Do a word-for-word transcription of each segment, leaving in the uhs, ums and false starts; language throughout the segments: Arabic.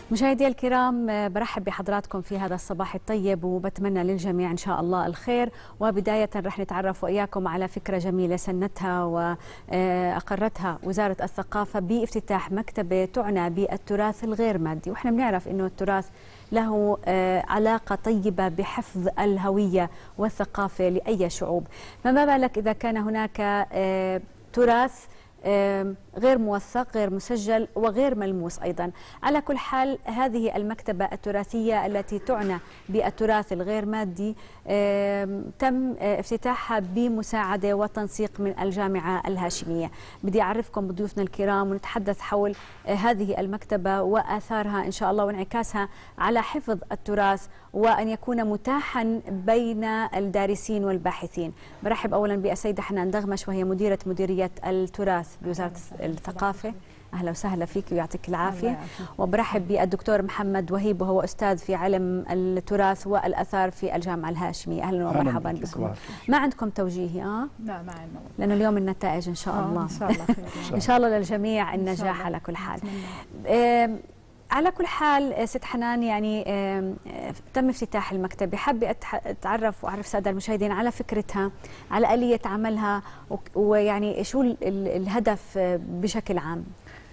مشاهدي الكرام، برحب بحضراتكم في هذا الصباح الطيب وبتمنى للجميع إن شاء الله الخير. وبداية رح نتعرف وإياكم على فكرة جميلة سنتها وأقرتها وزارة الثقافة بافتتاح مكتبة تعنى بالتراث الغير مادي. وإحنا بنعرف إنه التراث له علاقة طيبة بحفظ الهوية والثقافة لأي شعوب، فما بالك إذا كان هناك تراث غير موثق غير مسجل وغير ملموس أيضا. على كل حال، هذه المكتبة التراثية التي تعنى بالتراث الغير مادي تم افتتاحها بمساعدة وتنسيق من الجامعة الهاشمية. بدي أعرفكم بضيوفنا الكرام ونتحدث حول هذه المكتبة وآثارها إن شاء الله وانعكاسها على حفظ التراث وأن يكون متاحا بين الدارسين والباحثين. برحب أولا بالسيدة حنان دغمش وهي مديرة مديرية التراث بوزارة الثقافة. أهلا وسهلا فيك ويعطيك العافية. وبرحب بالدكتور محمد وهيب وهو أستاذ في علم التراث والأثار في الجامعة الهاشمية. أهلا ومرحبا بكم. ما عندكم توجيه؟ آه؟ لا ما عندنا، لأنه اليوم النتائج إن شاء الله. إن شاء الله خير. إن شاء الله للجميع النجاح على كل حال. على كل حال ست حنان، يعني تم افتتاح المكتبة، حابة أتعرف وأعرف السادة المشاهدين على فكرتها، على آلية عملها، ويعني شو الهدف بشكل عام.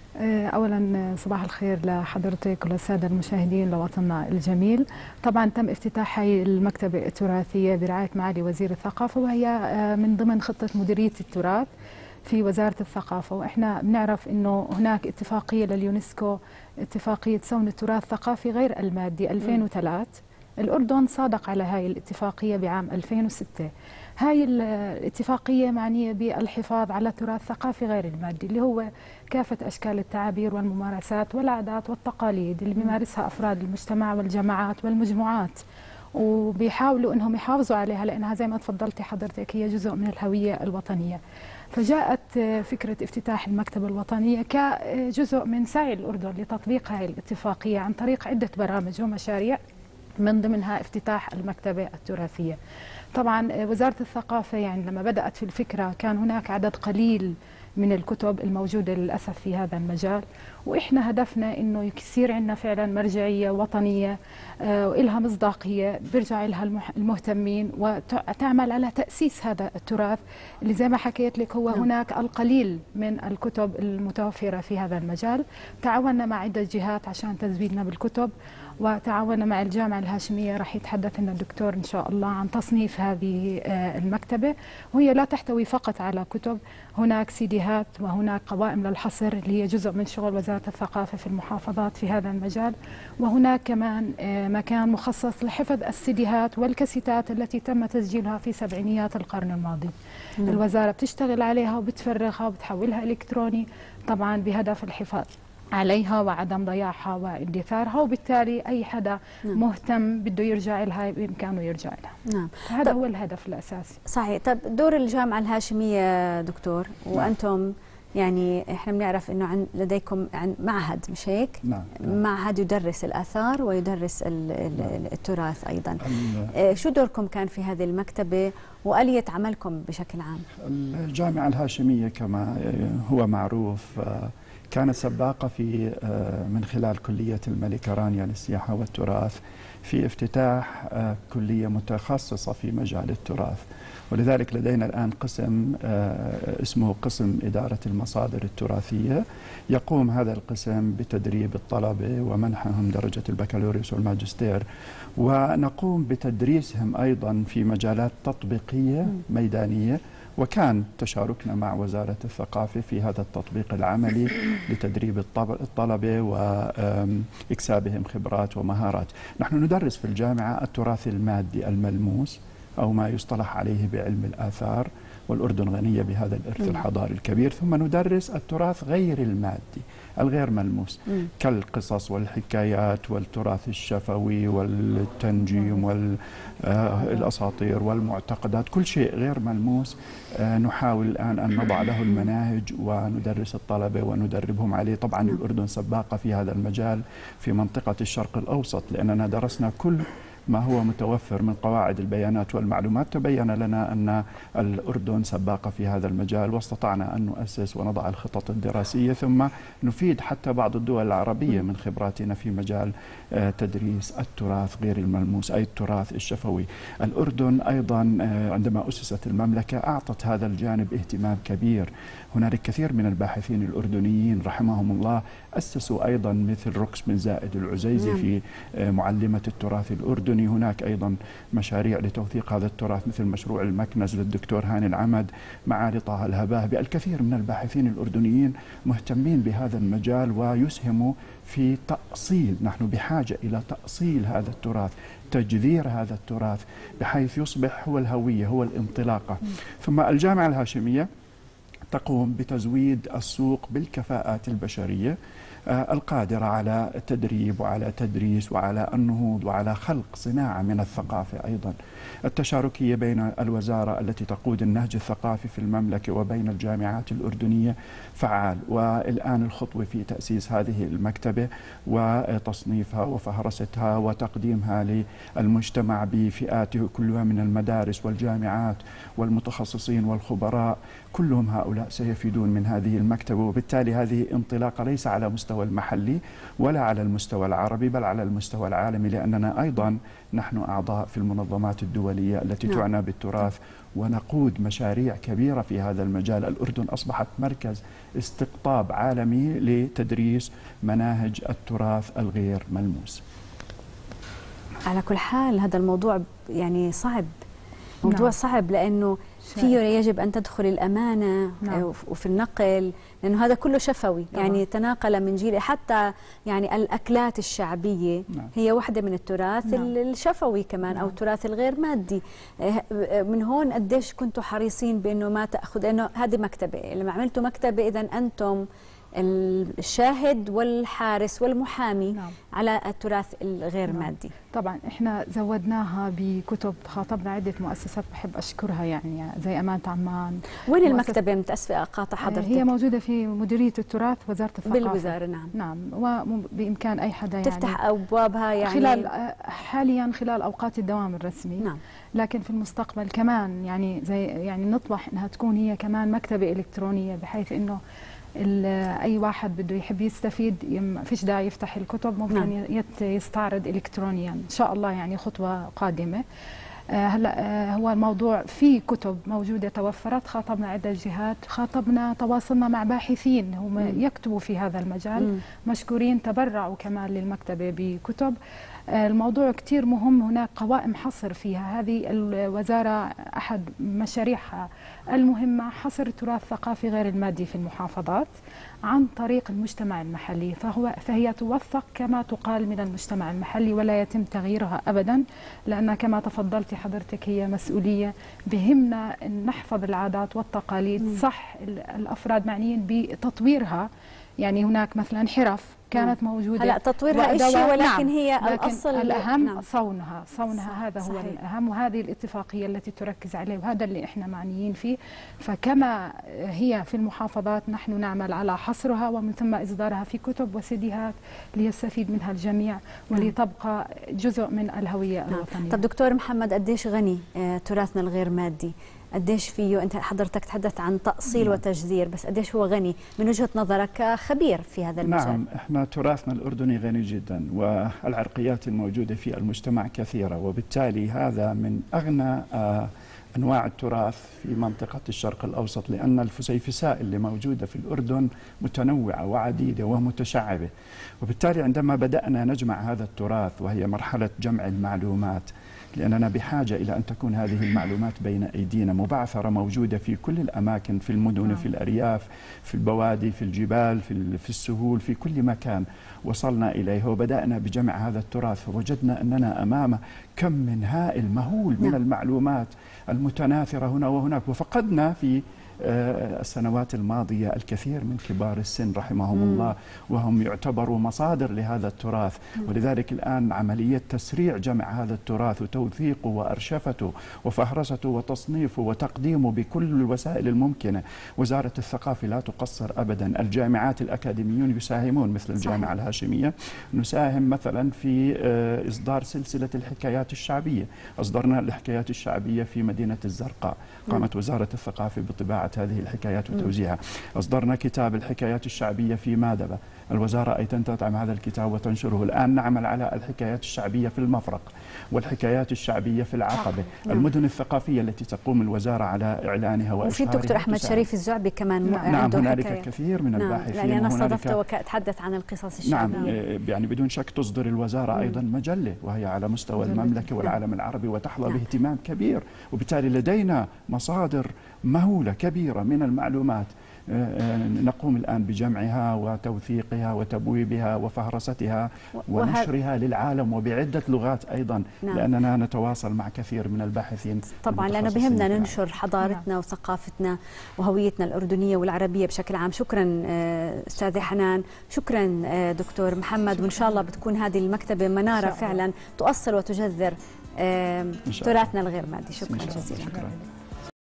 أولا صباح الخير لحضرتك وللسادة المشاهدين لوطننا الجميل. طبعا تم افتتاح هاي المكتبة التراثية برعاية معالي وزير الثقافة، وهي من ضمن خطة مديرية التراث في وزارة الثقافة. وإحنا بنعرف أنه هناك اتفاقية لليونسكو، اتفاقية صون التراث الثقافي غير المادي ألفين وثلاثة. الأردن صادق على هاي الاتفاقية بعام ألفين وستة. هاي الاتفاقية معنية بالحفاظ على التراث الثقافي غير المادي، اللي هو كافة أشكال التعابير والممارسات والعادات والتقاليد اللي بيمارسها أفراد المجتمع والجماعات والمجموعات، وبيحاولوا أنهم يحافظوا عليها لأنها زي ما تفضلتي حضرتك هي جزء من الهوية الوطنية. فجاءت فكرة افتتاح المكتبة الوطنية كجزء من سعي الأردن لتطبيق هذه الاتفاقية عن طريق عدة برامج ومشاريع، من ضمنها افتتاح المكتبة التراثية. طبعا وزارة الثقافة يعني لما بدأت في الفكرة كان هناك عدد قليل من الكتب الموجودة للأسف في هذا المجال، وإحنا هدفنا إنه يصير عندنا فعلا مرجعية وطنية وإلها مصداقية بيرجع لها المهتمين، وتعمل على تأسيس هذا التراث اللي زي ما حكيت لك هو هناك القليل من الكتب المتوفرة في هذا المجال. تعاوننا مع عدة جهات عشان تزويدنا بالكتب، وتعاوننا مع الجامعة الهاشمية، راح يتحدث لنا الدكتور إن شاء الله عن تصنيف هذه المكتبة، وهي لا تحتوي فقط على كتب، هناك سيديهات وهناك قوائم للحصر اللي هي جزء من شغل وزارة الثقافة في المحافظات في هذا المجال، وهناك كمان مكان مخصص لحفظ السيديهات والكاسيتات التي تم تسجيلها في سبعينيات القرن الماضي. مم. الوزارة بتشتغل عليها وبتفرغها وبتحولها إلكتروني، طبعا بهدف الحفاظ عليها وعدم ضياعها واندثارها، وبالتالي أي حدا نعم. مهتم بده يرجع لها بإمكانه يرجع لها. نعم. هذا هو الهدف الأساسي. صحيح. طب دور الجامعة الهاشمية دكتور، وأنتم يعني احنا بنعرف انه عن لديكم عن معهد، مش هيك؟ نعم. معهد يدرس الآثار ويدرس ال ال التراث أيضا. اه شو دوركم كان في هذه المكتبة وآلية عملكم بشكل عام؟ الجامعة الهاشمية كما هو معروف كانت سباقة في من خلال كلية الملكة رانيا للسياحة والتراث في افتتاح كلية متخصصة في مجال التراث، ولذلك لدينا الآن قسم اسمه قسم إدارة المصادر التراثية. يقوم هذا القسم بتدريب الطلبة ومنحهم درجة البكالوريوس والماجستير، ونقوم بتدريسهم أيضا في مجالات تطبيقية ميدانية، وكان تشاركنا مع وزارة الثقافة في هذا التطبيق العملي لتدريب الطلبة وإكسابهم خبرات ومهارات. نحن ندرس في الجامعة التراث المادي الملموس أو ما يصطلح عليه بعلم الآثار، والأردن غنية بهذا الإرث الحضاري الكبير. ثم ندرس التراث غير المادي الغير ملموس مم. كالقصص والحكايات والتراث الشفوي والتنجيم والأساطير والمعتقدات، كل شيء غير ملموس. نحاول الآن أن نضع له المناهج وندرس الطلبة وندربهم عليه. طبعا مم. الأردن سباقة في هذا المجال في منطقة الشرق الأوسط، لأننا درسنا كل ما هو متوفر من قواعد البيانات والمعلومات، تبين لنا أن الأردن سباقة في هذا المجال، واستطعنا أن نؤسس ونضع الخطط الدراسية، ثم نفيد حتى بعض الدول العربية من خبراتنا في مجال تدريس التراث غير الملموس، أي التراث الشفوي. الأردن أيضا عندما أسست المملكة أعطت هذا الجانب اهتمام كبير. هنالك كثير من الباحثين الأردنيين رحمهم الله أسسوا أيضا مثل ركس بن زائد العزيزي في معلمة التراث الأردني. هناك أيضا مشاريع لتوثيق هذا التراث مثل مشروع المكنز للدكتور هاني العمد، معالي طه الهباهبي. الكثير من الباحثين الأردنيين مهتمين بهذا المجال ويسهموا في تأصيل، نحن بحاجة إلى تأصيل هذا التراث، تجذير هذا التراث بحيث يصبح هو الهوية، هو الانطلاقة. ثم الجامعة الهاشمية تقوم بتزويد السوق بالكفاءات البشرية القادرة على التدريب وعلى تدريس وعلى النهوض وعلى خلق صناعة من الثقافة. أيضا التشاركية بين الوزارة التي تقود النهج الثقافي في المملكة وبين الجامعات الأردنية فعال، والآن الخطوة في تأسيس هذه المكتبة وتصنيفها وفهرستها وتقديمها للمجتمع بفئاته كلها من المدارس والجامعات والمتخصصين والخبراء، كلهم هؤلاء سيفيدون من هذه المكتبة. وبالتالي هذه انطلاقة ليس على مستوى المحلي ولا على المستوى العربي بل على المستوى العالمي، لأننا أيضا نحن أعضاء في المنظمات الدولية التي نعم. تعنى بالتراث ونقود مشاريع كبيرة في هذا المجال. الأردن أصبحت مركز استقطاب عالمي لتدريس مناهج التراث الغير ملموس. على كل حال هذا الموضوع يعني صعب، موضوع نعم. صعب لأنه فيه يجب أن تدخل الأمانة نعم. وفي النقل، لأنه هذا كله شفوي طبعا. يعني تناقل من جيل، حتى يعني الأكلات الشعبية نعم. هي واحدة من التراث نعم. الشفوي كمان نعم. أو التراث الغير مادي. من هون قديش كنتوا حريصين بأنه ما تأخذ، أنه هذه مكتبة، لما عملتوا مكتبة إذن أنتم الشاهد والحارس والمحامي نعم. على التراث الغير نعم. مادي. طبعا احنا زودناها بكتب، خاطبنا عده مؤسسات بحب اشكرها، يعني زي امانه عمان. وين المكتبه؟ متاسفه اقاطع حضرتك. هي موجوده في مديريه التراث وزاره الثقافه بالوزاره. نعم نعم، وبامكان اي حدا يعني تفتح ابوابها يعني خلال حاليا خلال اوقات الدوام الرسمي نعم. لكن في المستقبل كمان يعني زي يعني نطمح انها تكون هي كمان مكتبه الكترونيه، بحيث انه اي واحد بده يحب يستفيد ما فيش داعي يفتح الكتب، ممكن نعم. يستعرض الكترونيا ان شاء الله، يعني خطوه قادمه. آه هلا آه هو الموضوع في كتب موجوده توفرت، خاطبنا عده جهات، خاطبنا تواصلنا مع باحثين هم يكتبوا في هذا المجال مم. مشكورين، تبرعوا كمان للمكتبه بكتب. آه الموضوع كثير مهم، هناك قوائم حصر فيها، هذه الوزاره احد مشاريعها المهمه حصر التراث الثقافي غير المادي في المحافظات عن طريق المجتمع المحلي، فهو فهي توثق كما تقال من المجتمع المحلي ولا يتم تغييرها ابدا، لان كما تفضلتي حضرتك هي مسؤوليه، بهمنا ان نحفظ العادات والتقاليد م. صح. الافراد معنيين بتطويرها، يعني هناك مثلا حرف كانت موجوده، هلا تطويرها شيء ولكن نعم. هي لكن الاصل الاهم نعم. صونها صونها هذا هو صحيح. الاهم، وهذه الاتفاقيه التي تركز عليه، وهذا اللي احنا معنيين فيه. فكما هي في المحافظات نحن نعمل على حصرها ومن ثم اصدارها في كتب وسيديهات ليستفيد منها الجميع ولتبقى جزء من الهويه نعم. الوطنيه. طب دكتور محمد، قديش غني آه تراثنا الغير مادي؟ قديش فيه؟ انت حضرتك تحدثت عن تأصيل نعم. وتجذير، بس قديش هو غني من وجهة نظرك خبير في هذا المجال؟ نعم، احنا تراثنا الأردني غني جدا، والعرقيات الموجودة في المجتمع كثيرة، وبالتالي هذا من أغنى آه أنواع التراث في منطقة الشرق الأوسط، لأن الفسيفساء اللي موجودة في الأردن متنوعة وعديدة ومتشعبة. وبالتالي عندما بدأنا نجمع هذا التراث، وهي مرحلة جمع المعلومات، لأننا بحاجة إلى أن تكون هذه المعلومات بين أيدينا مبعثرة، موجودة في كل الأماكن، في المدن، في الأرياف، في البوادي، في الجبال، في, في السهول، في كل مكان وصلنا إليه وبدأنا بجمع هذا التراث، وجدنا أننا أمام كم من هائل مهول من المعلومات المتناثرة هنا وهناك، وفقدنا في السنوات الماضية الكثير من كبار السن رحمهم الله وهم يعتبروا مصادر لهذا التراث، ولذلك الآن عملية تسريع جمع هذا التراث وتوثيقه وأرشفته وفهرسته وتصنيفه وتقديمه بكل الوسائل الممكنة. وزارة الثقافة لا تقصر أبدا، الجامعات الأكاديميون يساهمون مثل الجامعة الهاشمية، نساهم مثلا في إصدار سلسلة الحكايات الشعبية. أصدرنا الحكايات الشعبية في مدينة الزرقاء، قامت وزارة الثقافة بطباعة هذه الحكايات وتوزيعها. أصدرنا كتاب الحكايات الشعبية في مادبة، الوزارة أيضا تدعم هذا الكتاب وتنشره. الآن نعمل على الحكايات الشعبية في المفرق والحكايات الشعبية في العقبة، المدن الثقافية التي تقوم الوزارة على إعلانها وإشهارها. وفي الدكتور أحمد شريف الزعبي كمان نعم, نعم هنالك حكاية. كثير من نعم الباحثين. يعني أنا استضفته وأتحدث عن القصص الشعبية. نعم يعني بدون شك تصدر الوزارة مم. أيضا مجلة وهي على مستوى المملكة والعالم العربي وتحظى نعم. باهتمام كبير، وبالتالي لدينا مصادر مهولة كبيرة من المعلومات نقوم الآن بجمعها وتوثيقها وتبويبها وفهرستها ونشرها للعالم وبعدة لغات أيضا. نعم. لأننا نتواصل مع كثير من الباحثين طبعا، لأنه بهمنا ننشر حضارتنا نعم. وثقافتنا وهويتنا الأردنية والعربية بشكل عام. شكرا أستاذة حنان، شكرا دكتور محمد، شكرا. وإن شاء الله بتكون هذه المكتبة منارة فعلا تؤصل وتجذر تراثنا الغير مادي. شكرا جزيلا. شكرا.